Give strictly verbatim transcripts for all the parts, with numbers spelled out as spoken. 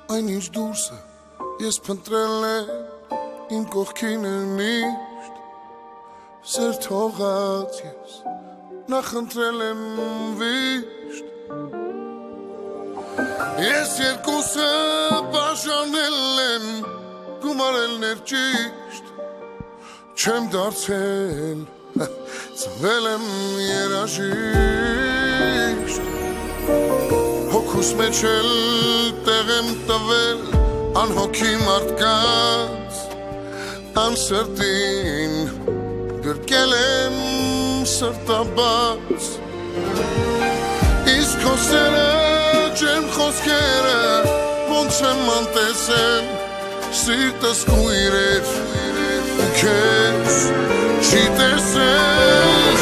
Այնինչ դուրսը ես փնտրել եմ իմ կողքին է միշտ Սեր թողած ես նախընտրել եմ վիշտ Ես երկուսը բաժանել եմ գումարել ներճիշտ Չեմ դարձել ծնվել եմ երաժիշտ Հոգուս մեջ էլ տեղ եմ տվել անհոգի մարդկանց Անսրտին գրկել եմ սրտաբաց Իսկ խոսերը ջերմ խոսքերը ոնց եմ անտեսել Սիրտս կույրեր ու քեզ չի տեսել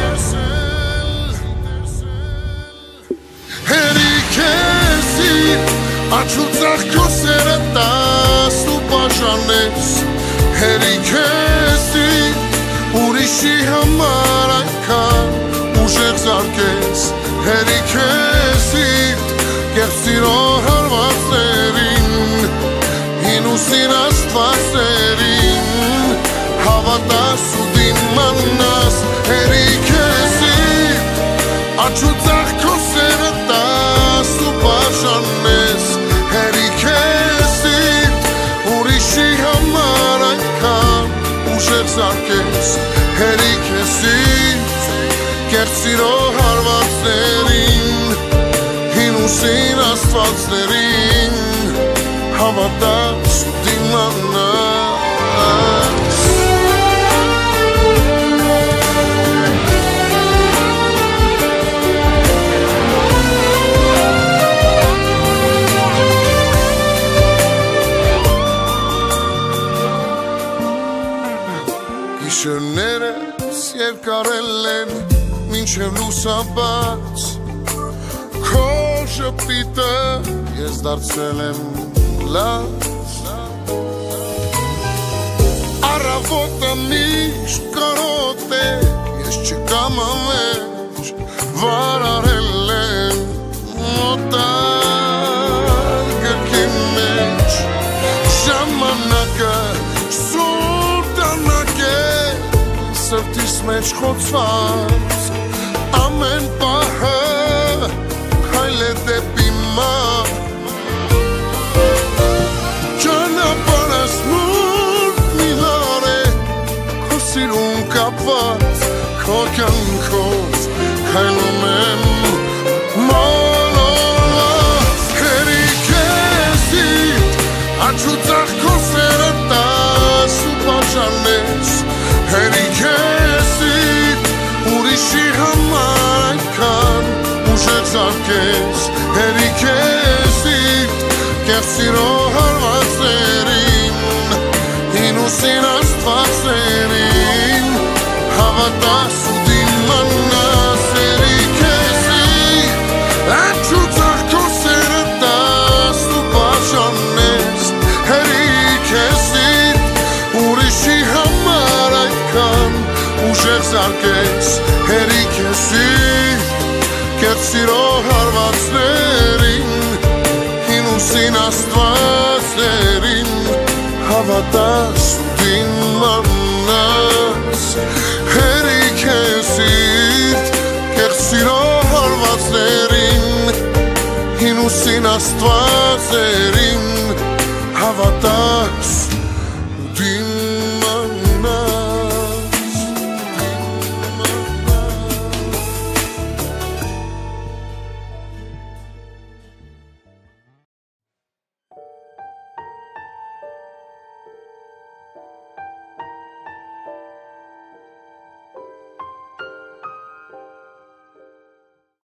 Աչուծախ քոսերը տաս ու բաժանես Հերիք եսի ուրիշի համար այնքան ուժեղ զարկես Հերիք եսի կեղծիրո հարվածներին Հին ուսին աստվածներին Հավատաս ու դիմանաս Հերիք եսի Աչուծախ քոսերը տաս ու բաժանես Հերիք եսիտ ուրիշի համար այնքան ուժեղ զարկես Հերիք եսիտ կեղծիրո հարվածներին Հին ուսին աստվածներին Հավատաս ու դիմանաս Գիշերներս երկարել են մինչև լուսաբաց Քո ժպիտը ես դարձել եմ լաց Առավոտը միշտ կարոտ է ես չկամ ամեջ Վարարել եմ մոտար գրքի մեջ Ժամանակը Սրտիս մեջ խոցված ամեն պահը հայլ է դեպի մար Ճանապարհս մուրդ միլար է քո սիրուն կապված քո կյանքով քայլում եմ մոլորված Հերիք եսիտ աչուծախ քոսերը տաս ու բաժանես Հերիք եսիտ ուրիշի համար այնքան ուժեղ զարկես Հերիք եսիտ կեղծիրո հարվածներին Հին ուսին աստվածներին Հավատաս ու դիմանաս Հերիք եսիտ աչուծախ քոսերը տաս ու բաժանես Հերիք եսիտ ուրիշի համար ուժեղ զարկես Հերիք եսիտ կեղծիրո հարվածներին Հին ուսին աստվածներին Հավատաս ու դիմանաս Հերիք եսիտ կեղծիրո հարվածներին Հին ուսին աստվածներին